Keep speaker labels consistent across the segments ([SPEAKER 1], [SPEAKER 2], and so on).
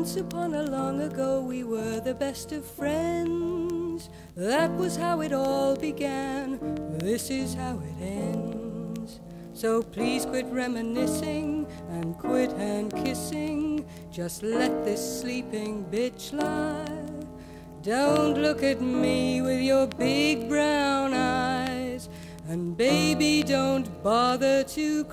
[SPEAKER 1] Once upon a long ago we were the best of friends. That was how it all began. This is how it ends. So please quit reminiscing and quit hand kissing. Just let this sleeping bitch lie. Don't look at me with your big brown eyes. And baby, don't bother to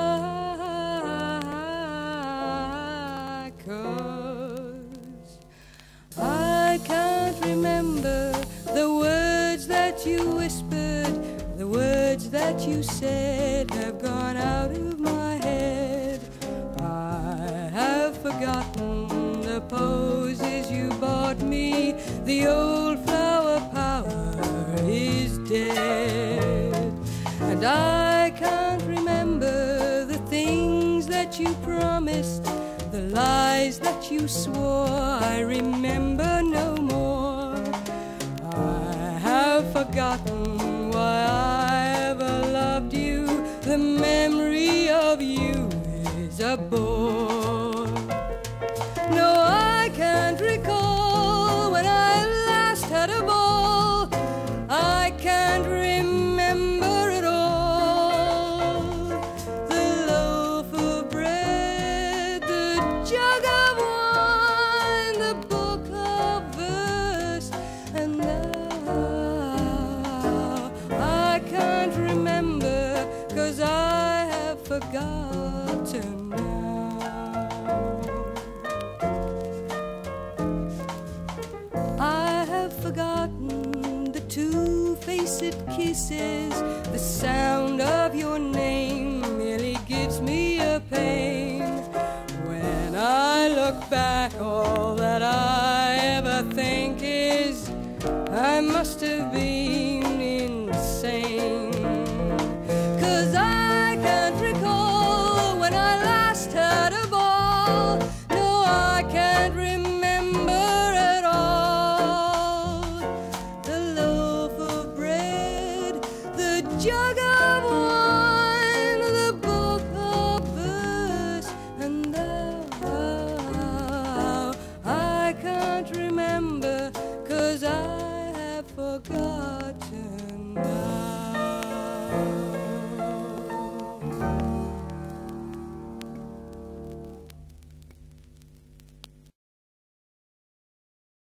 [SPEAKER 1] cry, 'cause I can't remember the words that you whispered. The words that you said have gone out of my head. I have forgotten the poses you bought me. The old flower power is dead. And I can't remember the things that you promised, the lies that you swore. I remember no more. I have forgotten why I ever loved you. The memory of you is a bore. No, I can't recall when I last had a ball. I can't remember it all. The loaf of bread, the jug of wine, the book of verse, and now I can't remember, 'cause I have forgotten now. I have forgotten the two-faced kisses. The sound of your name merely gives me a pain. When I look back, all that I ever think is I must have been